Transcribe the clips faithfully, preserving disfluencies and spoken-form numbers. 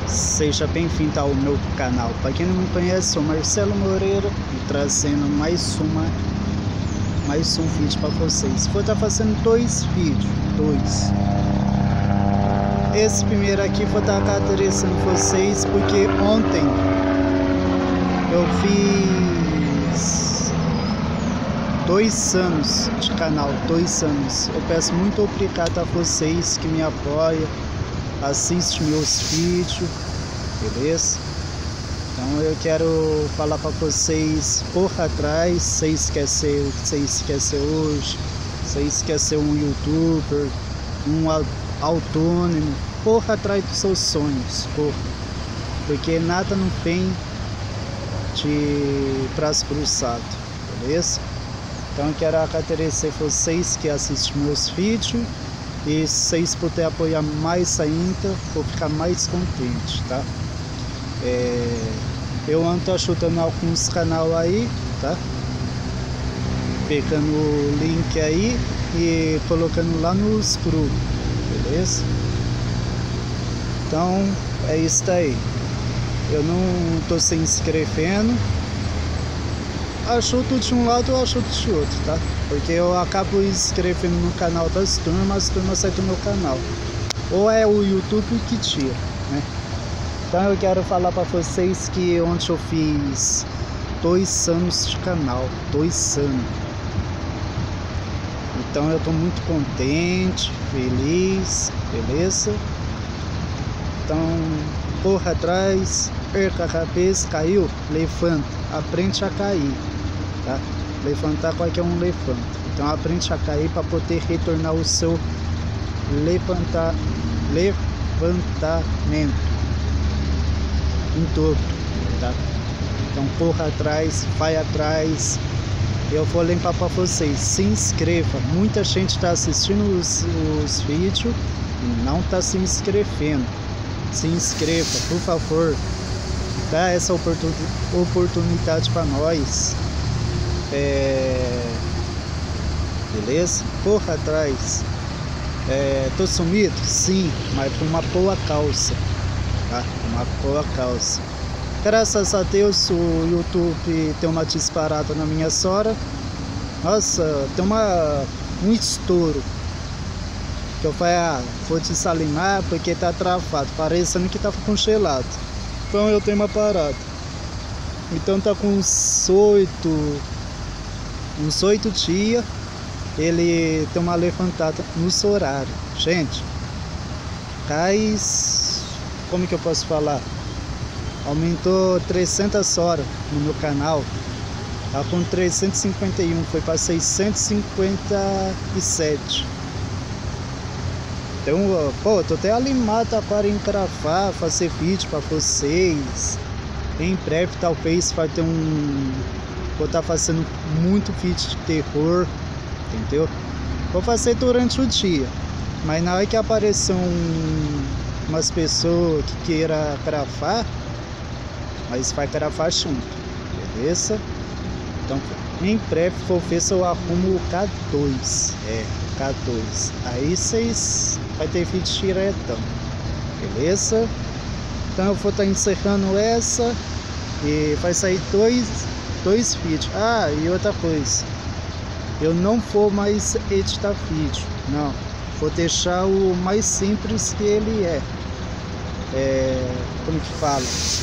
Seja bem-vindo ao meu canal. Para quem não me conhece, sou Marcelo Moreira e trazendo mais uma mais um vídeo para vocês. Vou estar fazendo dois vídeos, dois. Esse primeiro aqui vou estar interessando vocês porque ontem eu fiz dois anos de canal, dois anos. Eu peço muito obrigado a vocês que me apoiam, assistem meus vídeos, beleza? Então eu quero falar para vocês, corra atrás, vocês querem ser o que vocês querem ser hoje, vocês querem ser um youtuber, um autônomo, corra atrás dos seus sonhos, corra, porque nada não vem de braço cruzado, beleza? Então eu quero agradecer vocês que assistem meus vídeos e se vocês puderem apoiar mais ainda, vou ficar mais contente, tá? É, eu ando ajudando alguns canais aí, tá? Pegando o link aí e colocando lá nos grupos, beleza? Então é isso daí. Eu não tô se inscrevendo. Ajudo de um lado ou ajudo de outro, tá? Porque eu acabo inscrevendo no canal das turmas, as turmas saem do meu canal. Ou é o YouTube que tira, né? Então eu quero falar para vocês que ontem eu fiz dois anos de canal, dois anos. Então eu tô muito contente, feliz, beleza? Então corra atrás, perca a cabeça, caiu, levanta, aprende a cair, tá? Levantar qualquer um levanta. Então aprende a cair para poder retornar o seu levantar, levantamento em dobro, tá? Então corra atrás, vai atrás. Eu vou lembrar para vocês, se inscreva. Muita gente está assistindo os, os vídeos e não está se inscrevendo. Se inscreva, por favor. Dá essa oportun, oportunidade para nós. É... Beleza? Corra atrás. É... Tô sumido? Sim, mas por uma boa causa. Tá? Uma boa causa. Graças a Deus o YouTube tem uma disparada na minha hora. Nossa, tem uma, um estouro. Que eu falei, ah, vou desalimar porque tá travado, parecendo que tá congelado. Então eu tenho uma parada. Então tá com uns oito, uns oito dias. Ele tem uma levantada nos horários. Gente, cai, como que eu posso falar? Aumentou trezentas horas no meu canal. Tá com trezentos e cinquenta e um, foi para seiscentos e cinquenta e sete. Então, pô, tô até animado agora em gravar, fazer vídeo para vocês. Em breve talvez vai ter um... Vou estar tá fazendo muito vídeo de terror, entendeu? Vou fazer durante o dia, mas na hora que aparecer um... umas pessoas que queiram gravar, mas vai gravar junto, beleza? Então, em breve vou ver se eu arrumo o K dois, é, K dois. Aí vocês vai ter vídeo diretão, beleza? Então eu vou estar tá encerrando essa e vai sair dois, dois vídeos. Ah, e outra coisa, eu não vou mais editar vídeo, não. Vou deixar o mais simples que ele é. É, como que fala?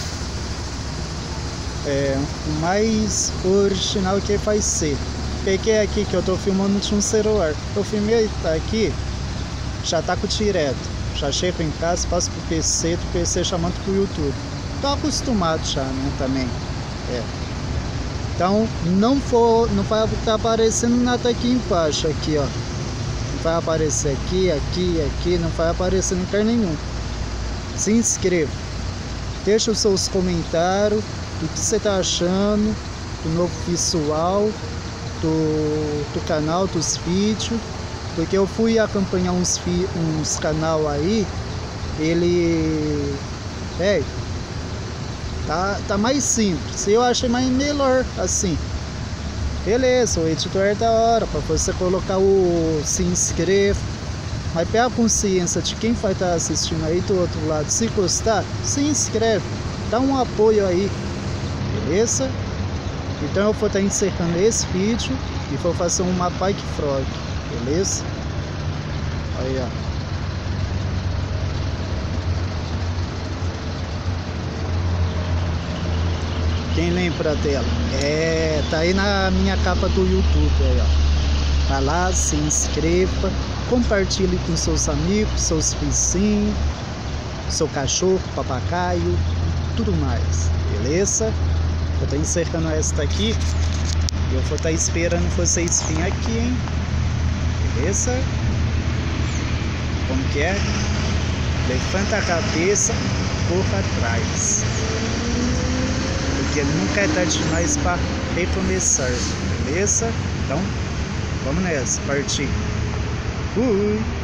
É, o mais original que vai ser. Peguei aqui que eu tô filmando de um celular. Eu filmei, tá aqui, já tá com direto. Já chego em casa, passo pro P C, do P C chamando pro YouTube. Tô acostumado já, né, também. É. Então não vou, não vai estar aparecendo nada aqui embaixo, aqui, ó. Não vai aparecer aqui, aqui, aqui, não vai aparecer em lugar nenhum. Se inscreva. Deixa os seus comentários. O que você tá achando do novo visual do, do canal, dos vídeos, porque eu fui acompanhar uns, uns canal aí, ele é, tá, tá mais simples, eu achei mais melhor assim. Beleza, o editor é da hora para você colocar o se inscreva, Mas pega a consciência de quem vai estar assistindo aí do outro lado. Se gostar, se inscreve, dá um apoio aí, beleza? Então eu vou estar encerrando esse vídeo e vou fazer uma bike frog, beleza? Aí, ó. Quem lembra dela? É, tá aí na minha capa do YouTube, aí, ó. Vai lá, se inscreva, compartilhe com seus amigos, seus vizinhos, seu cachorro, papagaio, tudo mais, beleza? Vou estar encerrando esta aqui. Eu vou estar esperando vocês virem aqui, hein? Beleza? Como que é? Levanta a cabeça, corra atrás. Porque nunca é tarde demais para recomeçar, beleza? Então, vamos nessa, partir. Fui!